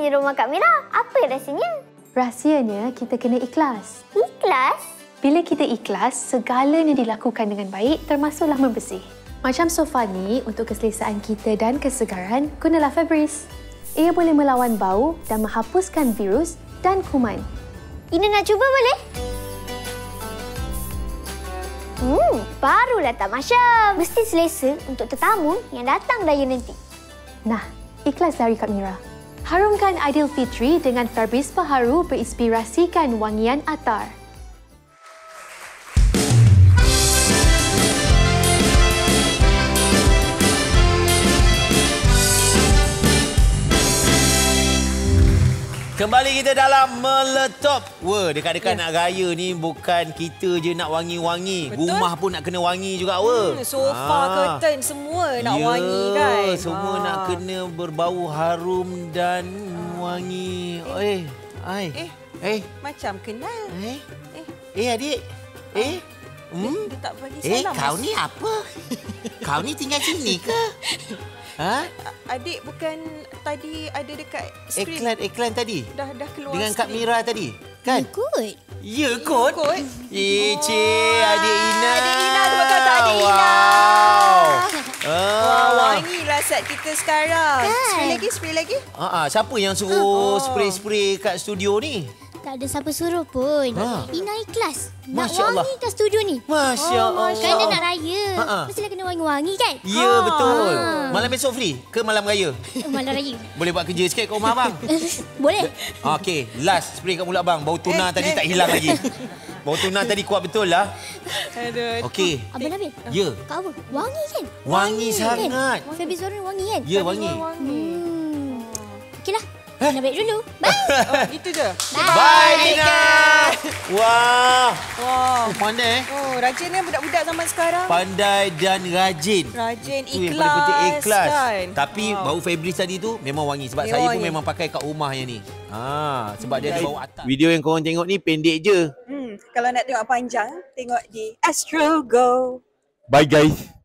punya rumah Kak Mira. Apa rahsianya? Rahsianya kita kena ikhlas. Ikhlas? Bila kita ikhlas, segalanya dilakukan dengan baik termasuk laman bersih. Macam sofa ni, untuk keselesaan kita dan kesegaran, gunalah Febreze. Ia boleh melawan bau dan menghapuskan virus dan kuman. Ina nak cuba boleh? Barulah tak Masya. Mesti selesa untuk tetamu yang datang daya nanti. Nah, ikhlas dari Kak Mira. Harumkan Aidilfitri dengan Febreze Baharu berinspirasikan wangian atar. Kembali kita dalam Meletop. Wah, dekat-dekat nak raya ni bukan kita je nak wangi-wangi. Betul? Rumah pun nak kena wangi juga, wah. Sofa, curtain semua nak wangi kan. Semua nak kena berbau harum dan wangi. Macam kenal. Adik. Dia tak bagi salam. Kau ni apa? Kau ni tinggal sini ke? Ha? Adik bukan tadi ada dekat skrin. Iklan tadi? Dah keluar dengan Kak skrin. Mira tadi, kan? Ikut. Ya, kot. Cik, Adik Ina. Adik Ina, terima kasih Adik Ina. Wah, wangilah set kita sekarang. Kan? Spray lagi. Siapa yang suruh spray-spray kat studio ni? Tak ada siapa suruh pun. Ina ikhlas. Nak Masya Allah. wangi kat studio ni. Masya Allah. Kan dia nak raya. Mestilah kena wangi-wangi kan? Ya, betul. Malam besok free ke malam raya? Malam raya. Boleh buat kerja sikit kat rumah abang? Boleh. Okey, last spray kat mulut abang. Bau tuna tadi tak hilang lagi. Bau tuna tadi kuat betul lah. Aduh. Okey. Abang Nabil. Ya. Kau apa? Wangi kan? Wangi sangat. Kan? Febreze Baharu wangi kan? Ya, wangi. Okeylah. Nabil dulu. Bye. Itu je. Bye, Tina. Wah. Wah. Pandai. Rajinnya budak-budak zaman sekarang. Pandai dan rajin. Rajin, Itu yang ikhlas. paling penting, ikhlas. Kan? Tapi bau Febreze tadi tu memang wangi. Sebab Dia saya wangi. pun memang pakai kat rumah yang ni. Sebab dia ada bau atas. Video yang korang tengok ni pendek je. Kalau nak tengok panjang, tengok di Astro Go. Bye guys.